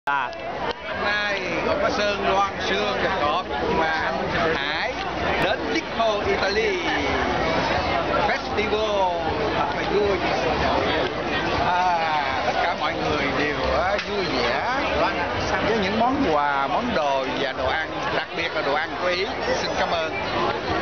À, Hôm nay có Sơn Loan Sương Cọp và anh Hải đến Licco Italy Festival thật là vui. Tất cả mọi người đều vui vẻ với những món quà, món đồ và đồ ăn, đặc biệt là đồ ăn của Ý. Xin cảm ơn.